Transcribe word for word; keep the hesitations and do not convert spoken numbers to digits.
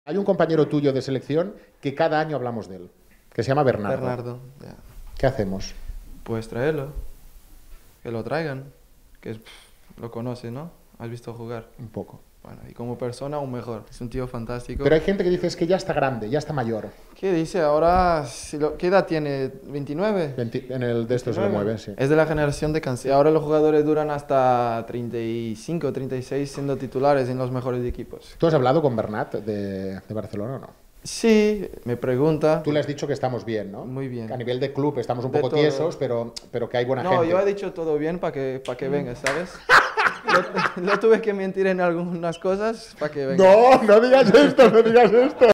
Hay un compañero tuyo de selección que cada año hablamos de él, que se llama Bernardo. Bernardo, ya. ¿Qué hacemos? Pues traerlo, que lo traigan, que pff, lo conoce, ¿no? ¿Has visto jugar? Un poco. Bueno, y como persona aún mejor, es un tío fantástico. Pero hay gente que dice es que ya está grande, ya está mayor. ¿Qué dice ahora? Si lo, ¿Qué edad tiene? ¿veintinueve? veinte en el de estos se le mueve, sí. Es de la generación de Cancelo. Ahora los jugadores duran hasta treinta y cinco, treinta y seis siendo titulares en los mejores equipos. ¿Tú has hablado con Bernat de, de Barcelona o no? Sí, me pregunta. Tú le has dicho que estamos bien, ¿no? Muy bien. Que a nivel de club estamos un De poco todo. tiesos, pero, pero que hay buena No, gente. yo he dicho todo bien para que, para que venga, ¿sabes? lo, lo tuve que mentir en algunas cosas para que venga. No, no digas esto, no digas esto.